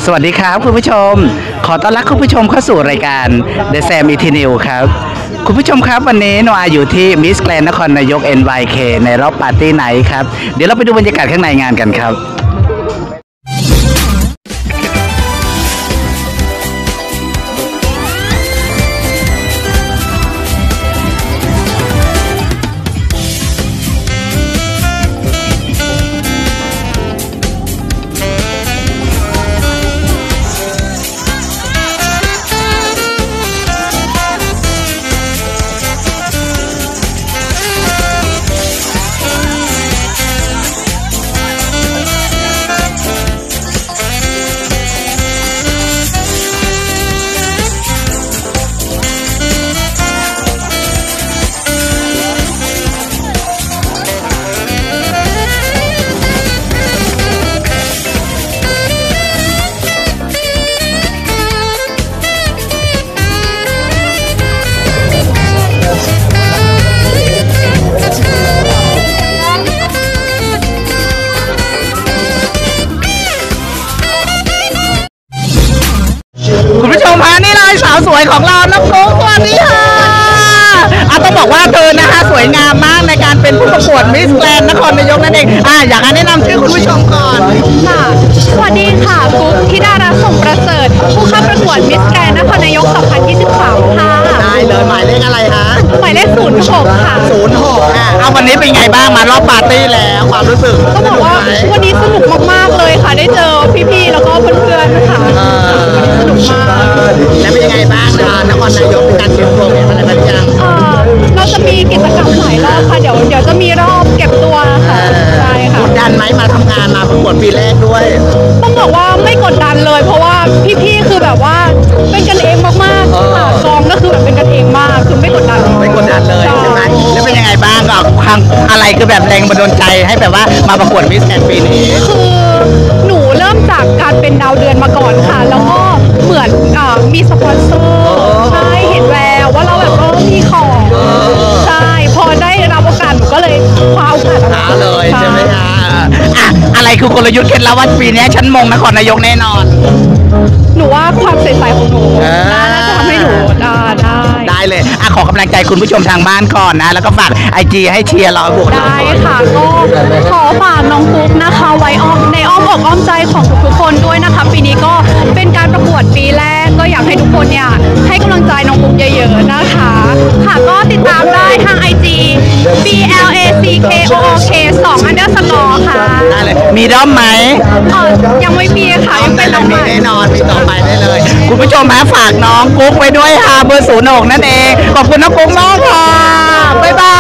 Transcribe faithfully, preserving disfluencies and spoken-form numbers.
สวัสดีครับคุณผู้ชมขอต้อนรับคุณผู้ชมเข้าสู่รายการ The Sam Eternal ครับคุณผู้ชมครับวันนี้โนอาอยู่ที่มิสแกรนด์นครนายก เอ็น วาย เค ในรอบปาร์ตี้ไนท์ครับเดี๋ยวเราไปดูบรรยากาศข้างในงานกันครับคุณผู้ชมฮะนี่เลยสาวสวยของเราน้องฟุ๊กสวัสดีค่ะอ่ะต้องบอกว่าเธอนะคะสวยงามมากในการเป็นผู้ประกวดมิสแกรนด์นครนายกนั่นเองอ่ะอยากให้แนะนำชื่อคุณผู้ชมก่อนค่ะสวัสดีค่ะฟุ๊กธิดารัตน์สมประเสริฐผู้เข้าประกวดมิสแกรนด์นครนายกสองพันยี่สิบสามค่ะได้เลยหมายเลขอะไรคะหมายเลขศูนย์หกค่ะศูนย์หกอ่ะเอาวันนี้เป็นไงบ้างมารอบปาร์ตี้แล้วความรู้สึกต้องบอกว่าวันนี้สนุกมากๆเลยค่ะได้เจอพี่ๆแล้วก็เพื่อนๆค่ะสนุกมากแล้วเป็นยังไงบ้างนะคะนครนายกมีการเก็บตัวอะไรบ้างยังเราจะมีกิจกรรมหลายรอบค่ะเดี๋ยวเดี๋ยวจะมีรอบเก็บตัวค่ะใช่ค่ะกดดันไหมมาทำงานมาประกวดปีแรกด้วยต้องบอกว่าไม่กดดันเลยเพราะว่าพี่ๆคือแบบว่าเป็นกันเองมากๆค่ะกองก็คือแบบเป็นกันเองมากคือไม่กดดันไม่กดดันเลยใช่ไหมแล้วเป็นยังไงบ้างก็ทางอะไรคือแบบแรงบันดาลใจให้แบบว่ามาประกวดมิสแกรนด์ปีนี้คือหนูเริ่มจากการเป็นดาวเดือนมาก่อนค่ะแล้วก็เหมือนมีสปอนเซอร์ใช่เห็นแววว่าเราแบบเออมีของใช่พอได้รับโอกาสหนูก็เลยคว้าโอกาสมาเลยใช่ไหมคะอ่ะอะไรคือกลยุทธ์เคล็ดลับว่าปีนี้ฉันมงนครนายกแน่นอนหนูว่าความใสๆของหนูน่าจะทำให้หนูได้ได้ได้เลยอ่ะขอกำลังใจคุณผู้ชมทางบ้านก่อนนะแล้วก็ฝากไอจีให้เชียร์เราบวกได้ค่ะก็ขอฝากน้องฟุ๊กนะคะไว้อ้อมในอ้อมอกอ้อมใจของทุกๆคนด้วยนะคะปีนี้ก็เป็นการประกวดปีแรกก็อยากให้ทุกคนเนี่ยให้กำลังใจน้องฟุ๊กเยอะๆนะคะค่ะก็ติดตามได้ทางไอจี B L A C K O O K สอง underscore ค่ะได้เลยมีด้อมไหมเออยังไม่มีค่ะยังเป็นน้องใหม่แน่นอนมีต่อไปได้เลยคุณผู้ชมมาฝากน้องกุ๊กไว้ด้วยค่ะเบอร์ศูนย์หกนั่นเองขอบคุณน้องกุ๊กมากค่ะบ๊ายบาย